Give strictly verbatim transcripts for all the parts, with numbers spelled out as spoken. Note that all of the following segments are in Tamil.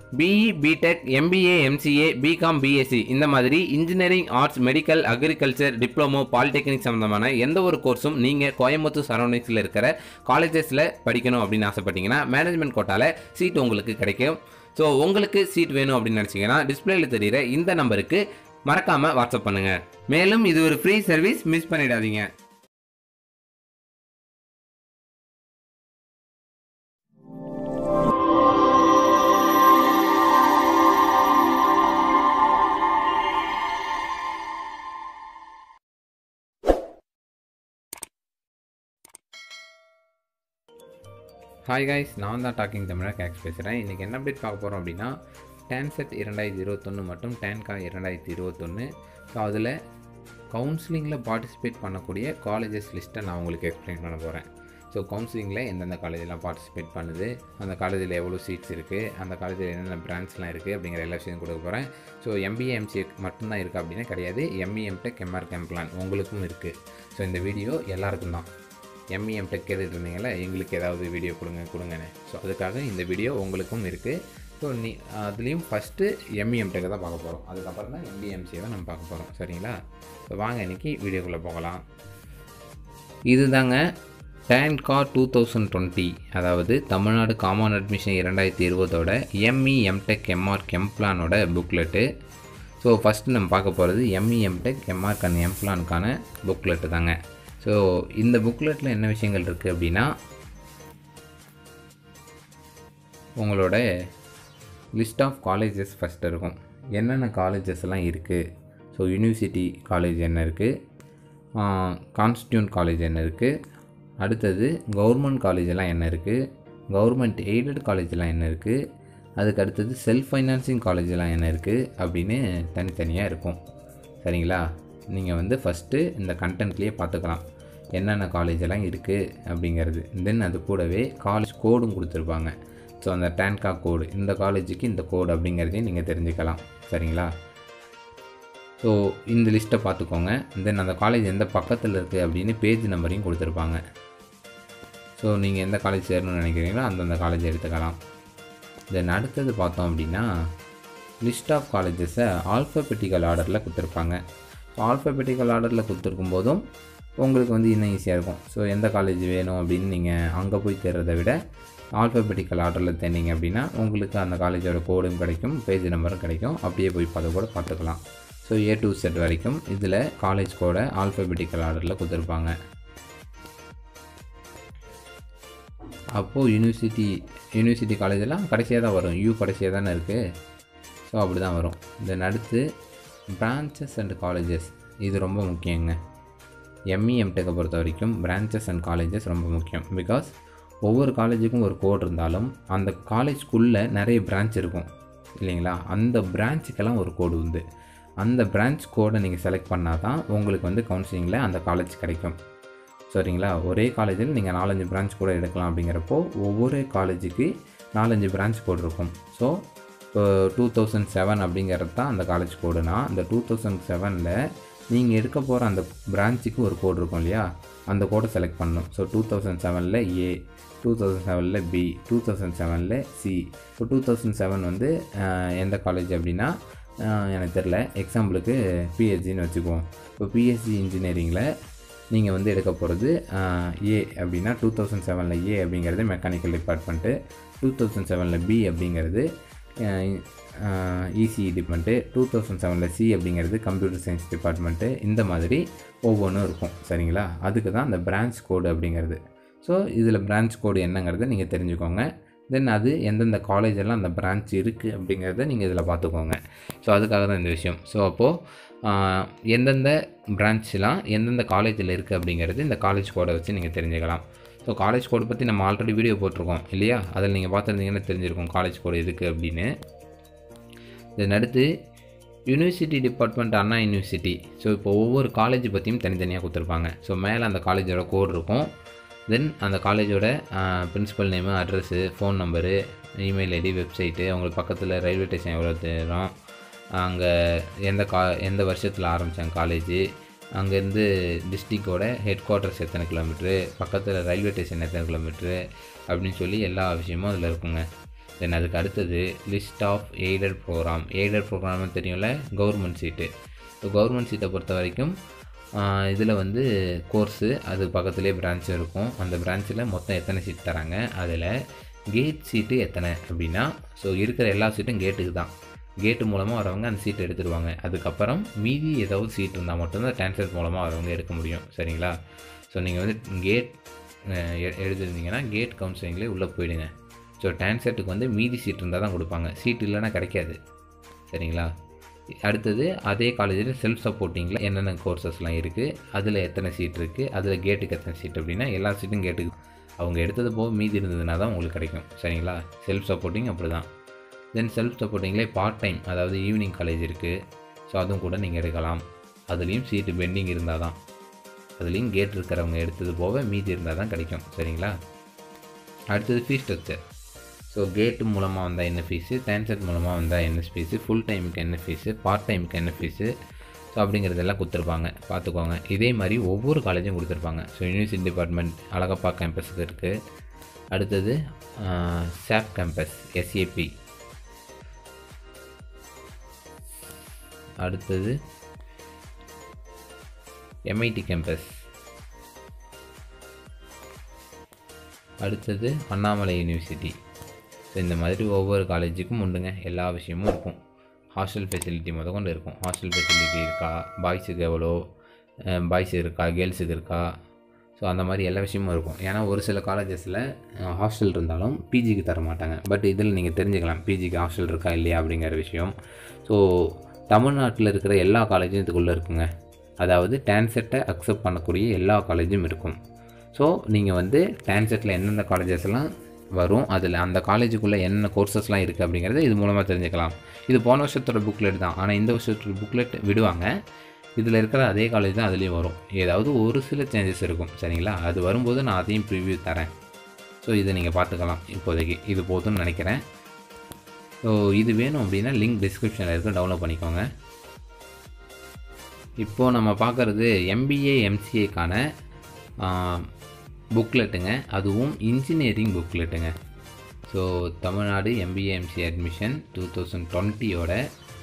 BE, BTech, MBA, MCA, BCom, BSc இந்த மாதிரி engineering, arts, medical, agriculture, diploma, polytechnic சம்மந்தமான எந்த ஒரு கோர்ஸும் நீங்கள் கோயம்புத்தூர் சரௌண்டிங்ஸில் இருக்கிற காலேஜஸில் படிக்கணும் அப்படின்னு ஆசைப்பட்டீங்கன்னா மேனேஜ்மெண்ட் கோட்டாவில் சீட் உங்களுக்கு கிடைக்கும். ஸோ உங்களுக்கு சீட் வேணும் அப்படின்னு நினச்சிங்கன்னா டிஸ்பிளேல தெரிகிற இந்த நம்பருக்கு மறக்காமல் வாட்ஸ்அப் பண்ணுங்கள். மேலும் இது ஒரு ஃப்ரீ சர்வீஸ், மிஸ் பண்ணிடாதீங்க. ஹாய் கைஸ், நான் தான் டாக்கிங் தமிழா கேக்ஸ் பேசுகிறேன். இன்றைக்கி என்ன அப்டேட் பார்க்க போகிறோம் அப்படின்னா டான்செட் இரண்டாயிரத்தி இருபத்தொன்று மற்றும் டான்கா இரண்டாயிரத்தி இருபத்தொன்று. ஸோ அதில் கவுன்சிலிங்கில் பார்ட்டிசிபேட் பண்ணக்கூடிய காலேஜஸ் லிஸ்ட்டை நான் உங்களுக்கு எக்ஸ்பிளைன் பண்ண போகிறேன். ஸோ கவுன்சிலிங்கில் எந்தெந்த காலேஜெலாம் பார்ட்டிசிபேட் பண்ணுது, அந்த காலேஜில் எவ்வளோ சீட்ஸ் இருக்குது, அந்த காலேஜில் என்னென்ன பிரான்ச்லாம் இருக்குது அப்படிங்கிற எல்லா விஷயம் கொடுக்க போகிறேன். ஸோ எம்பிஏ, எம்சிஏ மட்டும்தான் இருக்குது அப்படின்னா கிடையாது. எம்இ, எம்டெக், எம்ஆர் கேம்ப்ளான் உங்களுக்கும் இருக்குது. ஸோ இந்த வீடியோ எல்லாருக்கும் தான். எம்இ, எம்டெக் கேட்டுட்டு இருந்தீங்களா, எங்களுக்கு ஏதாவது வீடியோ கொடுங்க கொடுங்கன்னு. ஸோ அதுக்காக இந்த வீடியோ உங்களுக்கும் இருக்குது. ஸோ நீ அதுலேயும் ஃபஸ்ட்டு எம்இ, எம்டெக்கை தான் பார்க்க போகிறோம். அதுக்கப்புறம் தான் எம்பிஏ, எம்சிஏ தான் நம்ம பார்க்க போகிறோம். சரிங்களா? ஸோ வாங்க இன்றைக்கி வீடியோக்குள்ளே போகலாம். இது தாங்க டான்கா டூ தௌசண்ட் டுவெண்ட்டி, அதாவது தமிழ்நாடு காமன் அட்மிஷன் இரண்டாயிரத்தி இருபதோட எம்இ, எம்டெக், எம்ஆர் கெம்ப்ளானோட புக்லெட்டு. ஸோ ஃபஸ்ட்டு நம்ம பார்க்க போகிறது எம்இ, எம்டெக், எம்ஆர் அண்ட் எம்ப்ளானுக்கான புக்லெட்டு தாங்க. ஸோ இந்த புக்லெட்டில் என்ன விஷயங்கள் இருக்குது அப்படின்னா, உங்களோட லிஸ்ட் ஆஃப் காலேஜஸ் ஃபஸ்ட்டு இருக்கும். என்னென்ன காலேஜஸ்லாம் இருக்குது. ஸோ யூனிவர்சிட்டி காலேஜ் என்ன இருக்குது, கான்ஸ்டியூண்ட் காலேஜ் என்ன இருக்குது, அடுத்தது கவர்மெண்ட் காலேஜெல்லாம் என்ன இருக்குது, கவர்மெண்ட் எய்டட் காலேஜெலாம் என்ன இருக்குது, அதுக்கு அடுத்தது செல்ஃப் ஃபைனான்சிங் காலேஜெலாம் என்ன இருக்குது அப்படின்னு தனித்தனியாக இருக்கும். சரிங்களா? நீங்கள் வந்து ஃபஸ்ட்டு இந்த கண்டென்ட்லேயே பார்த்துக்கலாம் என்னென்ன காலேஜெல்லாம் இருக்குது அப்படிங்கிறது. தென் அது கூடவே காலேஜ் கோடும் கொடுத்துருப்பாங்க. ஸோ அந்த டான்கா கோடு, இந்த காலேஜுக்கு இந்த கோடு அப்படிங்கிறதையும் நீங்கள் தெரிஞ்சுக்கலாம். சரிங்களா? ஸோ இந்த லிஸ்ட்டை பார்த்துக்கோங்க. தென் அந்த காலேஜ் எந்த பக்கத்தில் இருக்குது அப்படின்னு பேஜ் நம்பரையும் கொடுத்துருப்பாங்க. ஸோ நீங்கள் எந்த காலேஜ் சேரணும்னு நினைக்கிறீங்களோ அந்தந்த காலேஜ் எடுத்துக்கலாம். தென் அடுத்தது பார்த்தோம் அப்படின்னா லிஸ்ட் ஆஃப் காலேஜஸை ஆல்ஃபபெட்டிக்கல் ஆர்டரில் கொடுத்துருப்பாங்க. ஸோ ஆல்ஃபபெட்டிக்கல் ஆர்டரில் கொடுத்துருக்கும் போதும் உங்களுக்கு வந்து இன்னும் ஈஸியாக இருக்கும். ஸோ எந்த காலேஜ் வேணும் அப்படின்னு நீங்கள் அங்கே போய் தேடுறதை விட ஆல்ஃபபெட்டிக்கல் ஆர்டரில் தேடிங்க அப்படின்னா உங்களுக்கு அந்த காலேஜோட கோடும் கிடைக்கும், பேஜ் நம்பரும் கிடைக்கும். அப்படியே போய் அதை கூட பார்த்துக்கலாம். ஸோ ஏ டு செட் வரைக்கும் இதில் காலேஜ் கோடை ஆல்ஃபபெட்டிக்கல் ஆர்டரில் கொடுத்துருப்பாங்க. அப்போது யூனிவர்சிட்டி யூனிவர்சிட்டி காலேஜெல்லாம் கடைசியாக தான் வரும். யூ கடைசியாக தானே இருக்குது. ஸோ அப்படி தான் வரும். தென் அடுத்து பிரான்ச்சஸ் அண்ட் காலேஜஸ், இது ரொம்ப முக்கியங்க. எம்இ, எம்டெக்கை பொறுத்த வரைக்கும் பிரான்ச்சஸ் அண்ட் காலேஜஸ் ரொம்ப முக்கியம். பிகாஸ் ஒவ்வொரு காலேஜுக்கும் ஒரு கோட் இருந்தாலும் அந்த காலேஜ்க்குள்ளே நிறைய பிரான்ச் இருக்கும் இல்லைங்களா? அந்த பிரான்ச்சுக்கெல்லாம் ஒரு கோடு உண்டு. அந்த பிரான்ச் கோடை நீங்கள் செலக்ட் பண்ணால் தான் உங்களுக்கு வந்து கவுன்சிலிங்கில் அந்த காலேஜ் கிடைக்கும். சரிங்களா? ஒரே காலேஜில் நீங்கள் நாலஞ்சு பிரான்ச் கூட எடுக்கலாம். அப்படிங்கிறப்போ ஒவ்வொரு காலேஜுக்கு நாலஞ்சு பிரான்ச் கோடு இருக்கும். ஸோ இப்போ டூ தௌசண்ட் செவன் அப்படிங்கிறது தான் அந்த காலேஜ் கோடுனா, அந்த டூ தௌசண்ட் செவனில் நீங்கள் எடுக்க போகிற அந்த பிரான்ச்சுக்கு ஒரு கோடு இருக்கும் இல்லையா? அந்த கோடை செலக்ட் பண்ணணும். ஸோ டூ தௌசண்ட் செவனில் ஏ, டூ தௌசண்ட் செவனில் பி, டூ தௌசண்ட் செவனில் சி. இப்போ டூ தௌசண்ட் செவன் வந்து எந்த காலேஜ் அப்படின்னா எனக்கு தெரில, எக்ஸாம்பிளுக்கு பிஹெச்டின்னு வச்சுக்குவோம். இப்போ பிஹெச்டி இன்ஜினியரிங்கில் நீங்கள் வந்து எடுக்க போகிறது ஏ அப்படின்னா டூ தௌசண்ட் செவனில் ஏ அப்படிங்கிறது மெக்கானிக்கல் டிபார்ட்மெண்ட்டு, டூ தௌசண்ட் செவனில் பி அப்படிங்கிறது இசிஇ டிபார்ட்மெண்ட்டு, டூ தௌசண்ட் செவனில் சி அப்படிங்கிறது கம்ப்யூட்டர் சயின்ஸ் டிபார்ட்மெண்ட்டு. இந்த மாதிரி ஒவ்வொன்றும் இருக்கும். சரிங்களா? அதுக்கு தான் அந்த பிரான்ச் கோடு அப்படிங்கிறது. ஸோ இதில் பிரான்ச் கோடு என்னங்கிறத நீங்கள் தெரிஞ்சுக்கோங்க. தென் அது எந்தெந்த காலேஜெல்லாம் அந்த பிரான்ச் இருக்குது அப்படிங்கிறத நீங்கள் இதில் பார்த்துக்கோங்க. ஸோ அதுக்காக தான் இந்த விஷயம். ஸோ அப்போது எந்தெந்த பிரான்ச்லாம் எந்தெந்த காலேஜில் இருக்குது அப்படிங்கிறது இந்த காலேஜ் கோடை வச்சு நீங்கள் தெரிஞ்சுக்கலாம். ஸோ காலேஜ் கோடு பற்றி நம்ம ஆல்ரெடி வீடியோ போட்டிருக்கோம் இல்லையா? அதில் நீங்கள் பார்த்துருந்தீங்கன்னா தெரிஞ்சிருக்கும் காலேஜ் கோடு எதுக்கு அப்படின்னு. இதன் அடுத்து university department, Anna university. So இப்போ ஒவ்வொரு காலேஜ் பற்றியும் தனித்தனியாக கொடுத்துருப்பாங்க. ஸோ மேலே அந்த காலேஜோட கோடு இருக்கும். தென் அந்த காலேஜோட principal name, address, phone number, email ID, website, அவங்களுக்கு பக்கத்தில் ரயில்வே ஸ்டேஷன் எவ்வளோ தூரம், அங்கே எந்த கா எந்த வருஷத்தில் ஆரம்பித்தாங்க காலேஜு, அங்கேருந்து டிஸ்ட்ரிக்டோட ஹெட் குவார்ட்டர்ஸ் எத்தனை கிலோமீட்ரு, பக்கத்தில் ரயில்வே ஸ்டேஷன் எத்தனை கிலோமீட்ரு அப்படின்னு சொல்லி எல்லா விஷயமும் அதில் இருக்குங்க. தென் அதுக்கு அடுத்தது list of aided programme. Aided ப்ரோக்ராம்னு தெரியும்ல, கவர்மெண்ட் சீட்டு. ஸோ கவர்மெண்ட் சீட்டை பொறுத்த வரைக்கும் இதில் வந்து கோர்ஸு அது பக்கத்துலேயே பிரான்ச்சும் இருக்கும். அந்த பிரான்ச்சில் மொத்தம் எத்தனை சீட் தராங்க, அதில் கேட் சீட்டு எத்தனை அப்படின்னா, ஸோ இருக்கிற எல்லா சீட்டும் கேட்டுக்கு தான். கேட்டு மூலமாக வரவங்க அந்த சீட் எடுத்துடுவாங்க. அதுக்கப்புறம் மீதி ஏதாவது சீட் இருந்தால் மட்டும்தான் டிரான்ஸ்ஃபர் மூலமாக வரவங்க எடுக்க முடியும். சரிங்களா? ஸோ நீங்கள் வந்து கேட் எழுதிருந்தீங்கன்னா கேட் கவுன்சிலிங்லேயே உள்ளே போயிடுங்க. ஸோ டிரான்ஸ்ஃபருக்கு வந்து மீதி சீட் இருந்தால் தான் கொடுப்பாங்க, சீட் இல்லைன்னா கிடைக்காது. சரிங்களா? அடுத்தது அதே காலேஜில் செல்ஃப் சப்போர்ட்டிங்கில் என்னென்ன கோர்சஸ்லாம் இருக்குது, அதில் எத்தனை சீட் இருக்குது, அதில் கேட்டுக்கு எத்தனை சீட் அப்படின்னா எல்லா சீட்டும் கேட்டுக்கு அவங்க எடுத்தது போக மீதி இருந்ததுனா தான் உங்களுக்கு கிடைக்கும். சரிங்களா? செல்ஃப் சப்போர்ட்டிங் அப்படி தான். தென் செல்ஃப் சப்போர்ட்டிங்லேயே பார்ட் டைம், அதாவது ஈவினிங் காலேஜ் இருக்குது. ஸோ அதுவும் கூட நீங்கள் எடுக்கலாம். அதுலேயும் சீட்டு பெண்டிங் இருந்தால் தான், அதுலேயும் கேட் இருக்கிறவங்க எடுத்தது போக மீதி இருந்தால் தான் கிடைக்கும். சரிங்களா? அடுத்தது ஃபீஸ் ஸ்ட்ரக்சர். ஸோ கேட்டு மூலமாக வந்தால் என்ன ஃபீஸு, டிரான்ஸ்ஃபர் மூலமாக வந்தால் என்ன ஃபீஸு, ஃபுல் டைமுக்கு என்ன ஃபீஸு, பார்ட் டைமுக்கு என்ன ஃபீஸு, ஸோ அப்படிங்கிறதெல்லாம் கொடுத்துருப்பாங்க, பார்த்துக்கோங்க. இதே மாதிரி ஒவ்வொரு காலேஜும் கொடுத்துருப்பாங்க. ஸோ யூனிவர்சிட்டி டிபார்ட்மெண்ட் அழகப்பா கேம்பஸுக்கு இருக்குது. அடுத்தது சாப் கேம்பஸ் எஸ்ஏபி. அடுத்தது எம்ஐடி கேம்பஸ். அடுத்தது அண்ணாமலை யூனிவர்சிட்டி. ஸோ இந்த மாதிரி ஒவ்வொரு காலேஜுக்கும் உண்டுங்க, எல்லா விஷயமும் இருக்கும். ஹாஸ்டல் ஃபெசிலிட்டி முத கொண்டு இருக்கும். ஹாஸ்டல் ஃபெசிலிட்டி இருக்கா, பாய்ஸுக்கு எவ்வளோ, பாய்ஸ் இருக்கா, கேர்ள்ஸுக்கு இருக்கா, ஸோ அந்த மாதிரி எல்லா விஷயமும் இருக்கும். ஏன்னா ஒரு சில காலேஜஸில் ஹாஸ்டல் இருந்தாலும் பிஜிக்கு தர மாட்டாங்க. பட் இதில் நீங்கள் தெரிஞ்சுக்கலாம் பிஜிக்கு ஹாஸ்டல் இருக்கா இல்லையா அப்படிங்கிற விஷயம். ஸோ தமிழ்நாட்டில் இருக்கிற எல்லா காலேஜும் இதுக்குள்ளே இருக்குங்க. அதாவது டான்செட்டை அக்செப்ட் பண்ணக்கூடிய எல்லா காலேஜும் இருக்கும். ஸோ நீங்கள் வந்து டான்செட்டில் எந்தெந்த காலேஜஸ்லாம் வரும், அதில் அந்த காலேஜுக்குள்ளே என்னென்ன கோர்சஸ்லாம் இருக்குது அப்படிங்கிறத இது மூலமாக தெரிஞ்சுக்கலாம். இது போன வருஷத்தோட புக்லெட் தான், ஆனால் இந்த வருஷத்தோட புக்லெட் விடுவாங்க. இதில் இருக்கிற அதே காலேஜ் தான் அதுலேயும் வரும். ஏதாவது ஒரு சில சேஞ்சஸ் இருக்கும். சரிங்களா? அது வரும்போது நான் அதையும் ப்ரிவ்யூ தரேன். ஸோ இதை நீங்கள் பார்த்துக்கலாம். இப்போதைக்கு இது போதும்னு நினைக்கிறேன். ஸோ இது வேணும் அப்படின்னா லிங்க் டிஸ்கிரிப்ஷனில் இருக்க, டவுன்லோட் பண்ணிக்கோங்க. இப்போது நம்ம பார்க்குறது எம்பிஏ எம்சிஏக்கான புக்லெட்டுங்க, அதுவும் இன்ஜினியரிங் புக்லெட்டுங்க. So Tamil Nadu MBA MCA admission two thousand டுவெண்ட்டியோட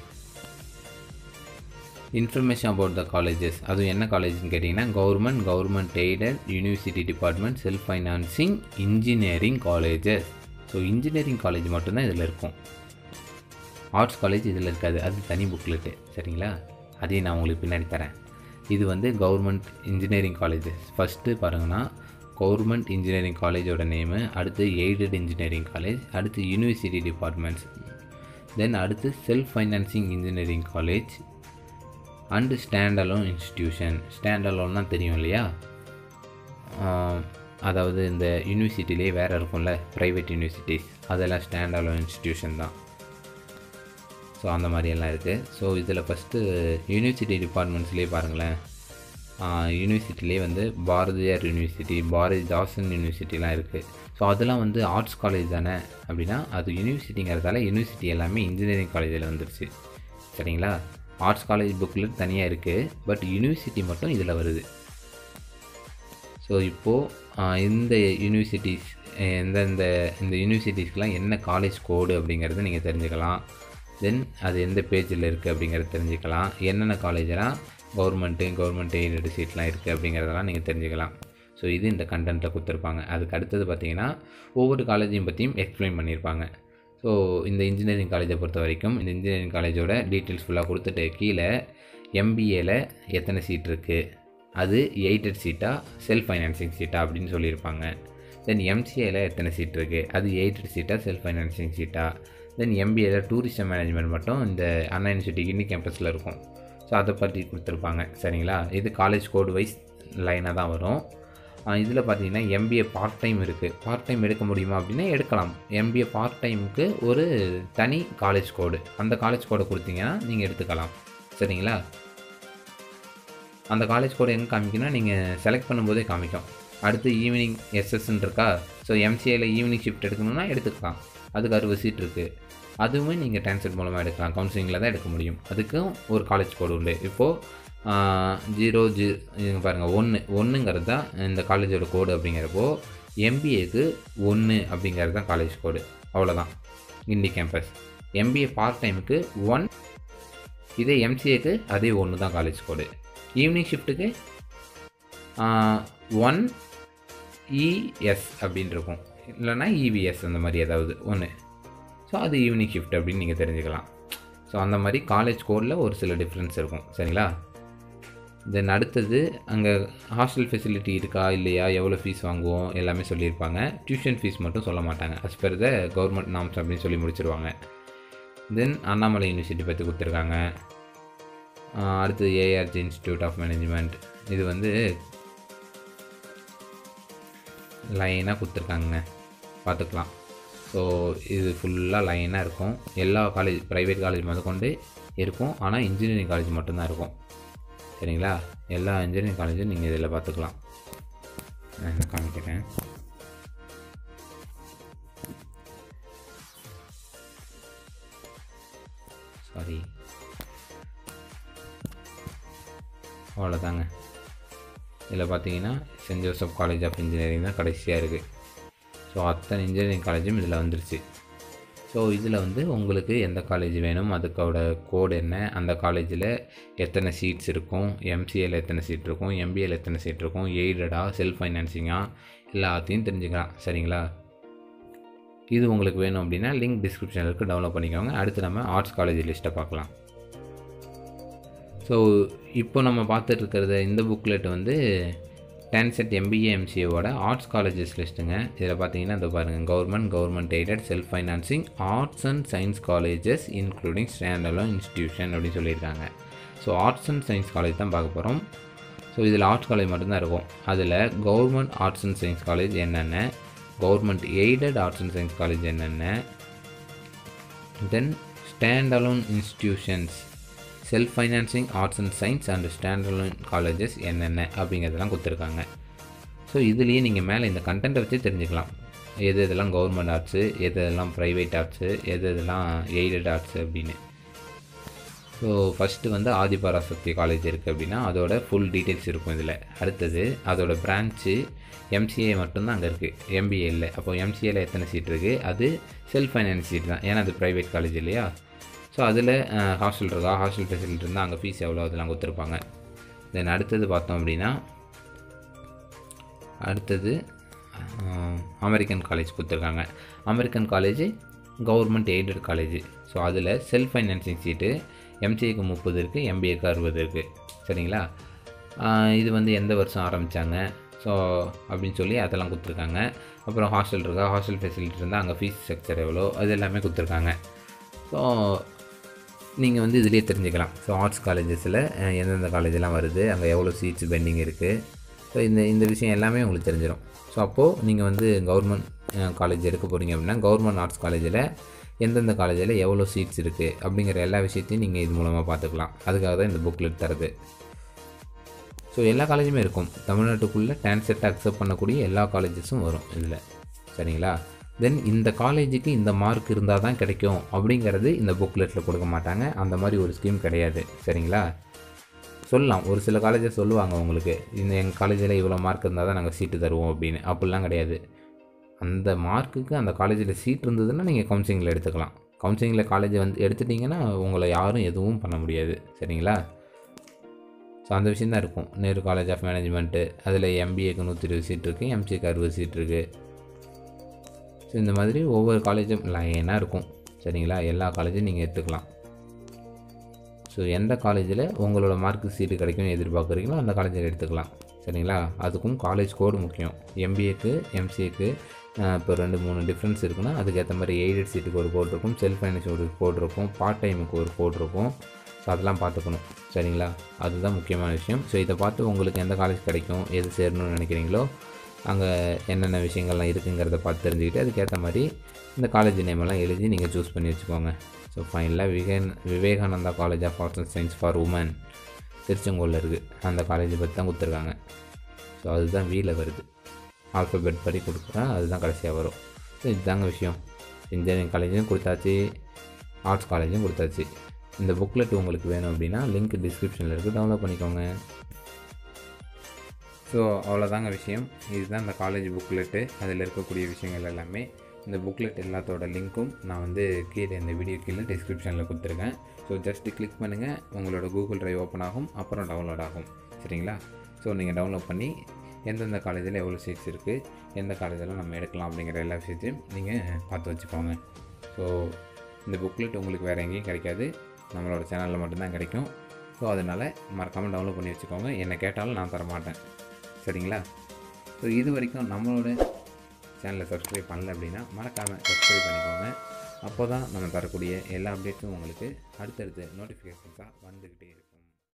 இன்ஃபர்மேஷன் அபவுட் த காலேஜஸ். அதுவும் என்ன காலேஜ்னு கேட்டிங்கன்னா government, government aided, university department, self financing, engineering colleges. So engineering college மட்டும்தான் இதில் இருக்கும். ஆர்ட்ஸ் காலேஜ் இதில் இருக்காது, அது தனி புக்லெட்டு. சரிங்களா? அதையும் நான் உங்களுக்கு பின்னாடி தரேன். இது வந்து கவர்மெண்ட் இன்ஜினியரிங் காலேஜஸ். ஃபஸ்ட்டு பாருங்கன்னா கவர்மெண்ட் இன்ஜினியரிங் காலேஜோட நேமு, அடுத்து எய்டட் இன்ஜினியரிங் காலேஜ், அடுத்து யூனிவர்சிட்டி டிபார்ட்மெண்ட்ஸ், தென் அடுத்து self financing engineering college and stand alone institution. Stand அலோன்னா தெரியும் இல்லையா, அதாவது இந்த யூனிவர்சிட்டிலே வேறு இருக்கும்ல ப்ரைவேட் யூனிவர்சிட்டிஸ், அதெல்லாம் ஸ்டாண்ட் அலோன் இன்ஸ்டிடியூஷன் தான். ஸோ அந்த மாதிரியெல்லாம் இருக்குது. ஸோ இதில் ஃபஸ்ட்டு யூனிவர்சிட்டி டிபார்ட்மெண்ட்ஸ்லேயே பாருங்களேன். யூனிவர்சிட்டிலே வந்து பாரதியார் யூனிவர்சிட்டி, பாரதிதாசன் யூனிவர்சிட்டிலாம் இருக்குது. ஸோ அதெல்லாம் வந்து ஆர்ட்ஸ் காலேஜ் தானே அப்படின்னா, அது யூனிவர்சிட்டிங்கிறதால யூனிவர்சிட்டி எல்லாமே இன்ஜினியரிங் காலேஜில் வந்துடுச்சு. சரிங்களா? ஆர்ட்ஸ் காலேஜ் புக்கில் தனியாக இருக்குது, பட் யூனிவர்சிட்டி மட்டும் இதில் வருது. ஸோ இப்போது இந்த யூனிவர்சிட்டிஸ் எந்தெந்த இந்த யூனிவர்சிட்டிஸ்க்கெலாம் என்ன காலேஜ் கோடு அப்படிங்கிறத நீங்கள் தெரிஞ்சுக்கலாம். தென் அது எந்த பேஜில் இருக்குது அப்படிங்கிறத தெரிஞ்சுக்கலாம். என்னென்ன காலேஜெலாம் கவர்மெண்ட்டு, கவர்மெண்ட் எய்டட் சீட்லாம் இருக்குது அப்படிங்கிறதெல்லாம் நீங்கள் தெரிஞ்சுக்கலாம். ஸோ இது இந்த கண்டென்ட்டில் கொடுத்துருப்பாங்க. அதுக்கு அடுத்தது பார்த்திங்கன்னா ஒவ்வொரு காலேஜையும் பற்றியும் எக்ஸ்பிளைன் பண்ணியிருப்பாங்க. ஸோ இந்த இன்ஜினியரிங் காலேஜை பொறுத்த வரைக்கும் இந்த இன்ஜினியரிங் காலேஜோட டீட்டெயில்ஸ் ஃபுல்லாக கொடுத்துட்டு கீழே எம்பிஏல எத்தனை சீட் இருக்குது, அது எய்டட் சீட்டா செல்ஃப் ஃபைனான்சிங் சீட்டா அப்படின்னு சொல்லியிருப்பாங்க. தென் எம்சிஏல எத்தனை சீட் இருக்குது, அது எய்டட் சீட்டா செல்ஃப் ஃபைனான்சிங் சீட்டா. தென் எம்பிஏல டூரிசம் மேனேஜ்மெண்ட் மட்டும் இந்த அண்ணா யூனிவர்சிட்டி கிண்டி கேம்பஸில் இருக்கும். ஸோ அதை பற்றி கொடுத்துருப்பாங்க. சரிங்களா? இது காலேஜ் கோடு வைஸ் லைனாக தான் வரும். இதில் பார்த்தீங்கன்னா எம்பிஏ பார்ட் டைம் இருக்குது. பார்ட் டைம் எடுக்க முடியுமா அப்படின்னா எடுக்கலாம். எம்பிஏ பார்ட் டைமுக்கு ஒரு தனி காலேஜ் கோடு, அந்த காலேஜ் கோடை கொடுத்தீங்கன்னா நீங்கள் எடுத்துக்கலாம். சரிங்களா? அந்த காலேஜ் கோடு எங்கே காமிக்குன்னா நீங்கள் செலக்ட் பண்ணும்போதே காமிக்கும். அடுத்து ஈவினிங் எஸ்எஸ்ன்னு இருக்கா, ஸோ எம்சிஏல ஈவினிங் ஷிஃப்ட் எடுக்கணும்னா எடுத்துக்கலாம். அதுக்கு அறுபது சீட் இருக்குது. அதுவுமே நீங்கள் டிரான்ஸ்ஃபர் மூலமாக எடுக்கலாம், கவுன்சிலிங்கில் தான் எடுக்க முடியும். அதுக்கும் ஒரு காலேஜ் கோடு உண்டு. இப்போது ஜீரோ ஜீ இங்கே பாருங்கள், ஒன்று ஒன்றுங்கிறது தான் இந்த காலேஜோட கோடு. அப்படிங்கிறப்போ எம்பிஏக்கு ஒன்று அப்படிங்கிறது தான் காலேஜ் கோடு. அவ்வளோதான். கிண்டி கேம்பஸ். எம்பிஏ பார்ட் டைமுக்கு ஒன், இதே எம்சிஏக்கு அதே ஒன்று தான் காலேஜ் கோடு. ஈவினிங் ஷிஃப்ட்டுக்கு ஒன் இஎஸ் அப்படின்னு இருக்கும், இல்லைனா இவிஎஸ் அந்த மாதிரி ஏதாவது ஒன்று. ஸோ அது ஈவினிங் ஷிஃப்ட் அப்படின்னு நீங்கள் தெரிஞ்சுக்கலாம். ஸோ அந்த மாதிரி காலேஜ் கோடில் ஒரு சில டிஃப்ரென்ஸ் இருக்கும். சரிங்களா? தென் அடுத்தது அங்கே ஹாஸ்டல் ஃபெசிலிட்டி இருக்கா இல்லையா, எவ்வளோ ஃபீஸ் வாங்குவோம் எல்லாமே சொல்லியிருப்பாங்க. டியூஷன் ஃபீஸ் மட்டும் சொல்ல மாட்டாங்க. As per the government norms அப்படின்னு சொல்லி முடிச்சிருவாங்க. தென் அண்ணாமலை யூனிவர்சிட்டி பற்றி கொடுத்துருக்காங்க. அடுத்து ஏஆர்ஜி இன்ஸ்டியூட் ஆஃப் மேனேஜ்மெண்ட், இது வந்து லைனாக கொடுத்துருக்காங்க, பார்த்துக்கலாம். ஸோ இது ஃபுல்லாக லைனாக இருக்கும். எல்லா காலேஜ் ப்ரைவேட் காலேஜ் முதல் கொண்டு இருக்கும், ஆனால் இன்ஜினியரிங் காலேஜ் மட்டும்தான் இருக்கும். சரிங்களா? எல்லா இன்ஜினியரிங் காலேஜும் நீங்கள் இதில் பார்த்துக்கலாம். நான் என்ன காமிக்கிறேன். சாரி, அவ்வளோதாங்க. இதில் பார்த்தீங்கன்னா saint Joseph college of engineering தான் கடைசியாக இருக்குது. ஸோ அத்தனை இன்ஜினியரிங் காலேஜும் இதில் வந்துருச்சு. ஸோ இதில் வந்து உங்களுக்கு எந்த காலேஜ் வேணும், அதுக்கோட கோடு என்ன, அந்த காலேஜில் எத்தனை சீட்ஸ் இருக்கும், எம்சிஏல எத்தனை சீட் இருக்கும், எம்பிஏல எத்தனை சீட் இருக்கும், எய்டடா செல்ஃப் ஃபைனான்சிங்காக எல்லாத்தையும் தெரிஞ்சுக்கலாம். சரிங்களா? இது உங்களுக்கு வேணும் அப்படின்னா லிங்க் டிஸ்கிரிப்ஷனில் இருக்குது, டவுன்லோட் பண்ணிக்கோங்க. அடுத்து நம்ம ஆர்ட்ஸ் காலேஜ் லிஸ்ட்டை பார்க்கலாம். ஸோ இப்போ நம்ம பார்த்துட்டு இருக்கிறது இந்த புக்லெட் வந்து டான்செட் எம்பிஏ எம்சிஏவோட ஆர்ட்ஸ் காலேஜஸ் லிஸ்ட்டுங்க. இதில் பார்த்தீங்கன்னா இந்த பாருங்கள், government government aided self financing arts and science colleges including stand alone institution அப்படின்னு சொல்லியிருக்காங்க. So arts and science college தான் பார்க்க போகிறோம். ஸோ இதில் ஆர்ட்ஸ் காலேஜ் மட்டும்தான் இருக்கும். அதில் government arts and science college என்னென்ன, government aided arts and science college என்னென்ன, then stand alone institutions, self financing arts and science and stand alone colleges என்னென்ன அப்படிங்கிறதெல்லாம் கொடுத்துருக்காங்க. ஸோ இதுலேயே நீங்கள் மேலே இந்த கண்டென்ட்டை வச்சு தெரிஞ்சுக்கலாம், எது இதெல்லாம் கவர்மெண்ட் ஆர்ட்ஸு, எது இதெல்லாம் ப்ரைவேட் ஆர்ட்ஸு, எது இதெல்லாம் எய்டட் ஆர்ட்ஸு அப்படின்னு. ஸோ ஃபஸ்ட்டு வந்து ஆதிபராசக்தி காலேஜ் இருக்குது அப்படின்னா அதோட ஃபுல் டீட்டெயில்ஸ் இருக்கும் இதில். அடுத்தது அதோட பிரான்ச்சு எம்சிஏ மட்டும்தான் அங்கே இருக்குது, எம்பிஏ இல்லை. அப்போது எம்சிஏல எத்தனை சீட் இருக்குது, அது செல்ஃப் ஃபைனான்ஸ் சீட் தான், ஏன்னா அது ப்ரைவேட் காலேஜ் இல்லையா. ஸோ அதில் ஹாஸ்டல் இருக்கா, ஹாஸ்டல் ஃபெசிலிட்டி இருந்தால் அங்கே ஃபீஸ் எவ்வளோ அதெல்லாம் கொடுத்துருப்பாங்க. தென் அடுத்தது பார்த்தோம் அப்படின்னா அடுத்தது அமெரிக்கன் காலேஜ் கொடுத்துருக்காங்க. American college government aided college. So அதில் செல்ஃப் ஃபைனான்சிங் சீட்டு எம்சிஏக்கு முப்பது இருக்குது, எம்பிஏக்கு அறுபது இருக்குது. சரிங்களா? இது வந்து எந்த வருஷம் ஆரம்பித்தாங்க ஸோ அப்படின்னு சொல்லி அதெல்லாம் கொடுத்துருக்காங்க. அப்புறம் ஹாஸ்டல் இருக்கா, ஹாஸ்டல் ஃபெசிலிட்டி இருந்தால் அங்கே ஃபீஸ் ஸ்ட்ரக்சர் எவ்வளோ, அது எல்லாமே கொடுத்துருக்காங்க. ஸோ நீங்கள் வந்து இதிலே தெரிஞ்சுக்கலாம். ஸோ ஆர்ட்ஸ் காலேஜஸில் எந்தெந்த காலேஜெலாம் வருது, அங்கே எவ்வளோ சீட்ஸ் பெண்டிங் இருக்குது, ஸோ இந்த இந்த விஷயம் எல்லாமே உங்களுக்கு தெரிஞ்சிடும். ஸோ அப்போது நீங்கள் வந்து கவர்மெண்ட் காலேஜ் எடுக்க போகிறீங்க அப்படின்னா கவர்மெண்ட் ஆர்ட்ஸ் காலேஜில் எந்தெந்த காலேஜில் எவ்வளோ சீட்ஸ் இருக்குது அப்படிங்கிற எல்லா விஷயத்தையும் நீங்கள் இது மூலமாக பார்த்துக்கலாம். அதுக்காக தான் இந்த புக்லெட் தருது. ஸோ எல்லா காலேஜுமே இருக்கும், தமிழ்நாட்டுக்குள்ளே டான்செட்டை அக்செப்ட் பண்ணக்கூடிய எல்லா காலேஜஸும் வரும் இதில். சரிங்களா? தென் இந்த காலேஜுக்கு இந்த மார்க் இருந்தால் தான் கிடைக்கும் அப்படிங்கிறது இந்த புக்லெட்டில் கொடுக்க மாட்டாங்க. அந்த மாதிரி ஒரு ஸ்கீம் கிடையாது. சரிங்களா? சொல்லலாம், ஒரு சில காலேஜஸ் சொல்லுவாங்க உங்களுக்கு, இந்த எங்கள் காலேஜில் இவ்வளோ மார்க் இருந்தால் தான் நாங்கள் சீட்டு தருவோம் அப்படின்னு. அப்படிலாம் கிடையாது. அந்த மார்க்குக்கு அந்த காலேஜில் சீட் இருந்ததுன்னா நீங்கள் கவுன்சிலிங்கில் எடுத்துக்கலாம். கவுன்சிலிங்கில் காலேஜை வந்து எடுத்துட்டிங்கன்னா உங்களை யாரும் எதுவும் பண்ண முடியாது. சரிங்களா? ஸோ அந்த விஷயம் தான் இருக்கும். நேரு காலேஜ் ஆஃப் மேனேஜ்மெண்ட்டு, அதில் எம்பிஏக்கு நூற்றி இருபது சீட் இருக்குது, எம்சிஏக்கு அறுபது சீட் இருக்குது. ஸோ இந்த மாதிரி ஒவ்வொரு காலேஜும் லைனாக இருக்கும். சரிங்களா? எல்லா காலேஜும் நீங்கள் எடுத்துக்கலாம். ஸோ எந்த காலேஜில் உங்களோட மார்க்கு சீட்டு கிடைக்கும்னு எதிர்பார்க்குறீங்களோ அந்த காலேஜில் எடுத்துக்கலாம். சரிங்களா? அதுக்கும் காலேஜ் கோடு முக்கியம். எம்பிஏக்கு எம்சிஏக்கு இப்போ ரெண்டு மூணு டிஃப்ரென்ஸ் இருக்குன்னா அதுக்கேற்ற மாதிரி எய்டட் சீட்டுக்கு ஒரு கோட் இருக்கும், செல்ஃப் ஃபைனான்ஸ் ஒரு கோட் இருக்கும், பார்ட் டைமுக்கு ஒரு கோட் இருக்கும். ஸோ அதெல்லாம் பார்த்துக்கணும். சரிங்களா? அதுதான் முக்கியமான விஷயம். ஸோ இதை பார்த்து உங்களுக்கு எந்த காலேஜ் கிடைக்கும், எது சேரணும்னு நினைக்கிறீங்களோ அங்கே என்னென்ன விஷயங்கள்லாம் இருக்குங்கிறத பார்த்து தெரிஞ்சுக்கிட்டு அதுக்கேற்ற மாதிரி இந்த காலேஜ் நேமெல்லாம் எழுதி நீங்கள் சூஸ் பண்ணி வச்சுக்கோங்க. ஸோ ஃபைனலாக விவே Vivekananda college of arts and science for women திருச்செங்கோலில் இருக்குது. அந்த காலேஜை பற்றி தான் கொடுத்துருக்காங்க. ஸோ அதுதான் வீல வருது, ஆல்ஃபபெட் படி கொடுக்குறேன், அதுதான் கடைசியாக வரும். ஸோ இதுதாங்க விஷயம். இன்ஜினியரிங் காலேஜும் கொடுத்தாச்சு, ஆர்ட்ஸ் காலேஜும் கொடுத்தாச்சு. இந்த புக்லெட் உங்களுக்கு வேணும் அப்படின்னா லிங்க் டிஸ்கிரிப்ஷனில் இருக்குது, டவுன்லோட் பண்ணிக்கோங்க. ஸோ அவ்வளோதாங்க விஷயம். இதுதான் இந்த காலேஜ் புக்லெட்டு. அதில் இருக்கக்கூடிய விஷயங்கள் எல்லாமே இந்த புக்லெட் எல்லாத்தோட லிங்க்கும் நான் வந்து கீழே இந்த வீடியோ கீழே டிஸ்கிரிப்ஷனில் கொடுத்துருக்கேன். ஸோ ஜஸ்ட்டு கிளிக் பண்ணுங்கள், உங்களோட கூகுள் ட்ரைவ் ஓப்பன் ஆகும், அப்புறம் டவுன்லோட் ஆகும். சரிங்களா? ஸோ நீங்கள் டவுன்லோட் பண்ணி எந்தெந்த காலேஜில் எவ்வளோ சீட்ஸ் இருக்குது, எந்த காலேஜெல்லாம் நம்ம எடுக்கலாம் அப்படிங்கிற எல்லா விஷயத்தையும் நீங்கள் பார்த்து வச்சுக்கோங்க. ஸோ இந்த புக்லெட் உங்களுக்கு வேறு எங்கேயும் கிடைக்காது, நம்மளோட சேனலில் மட்டும்தான் கிடைக்கும். ஸோ அதனால் மறக்காமல் டவுன்லோட் பண்ணி வச்சுக்கோங்க. என்னை கேட்டாலும் நான் தரமாட்டேன். சரிங்களா? ஸோ இது வரைக்கும் நம்மளோட சேனலை சப்ஸ்கிரைப் பண்ணல அப்படின்னா மறக்காமல் சப்ஸ்கிரைப் பண்ணிக்கோங்க. அப்போ தான் நம்ம தரக்கூடிய எல்லா அப்டேட்ஸும் உங்களுக்கு அடுத்தடுத்து நோட்டிஃபிகேஷன்ஸாக வந்துக்கிட்டே இருக்கும்.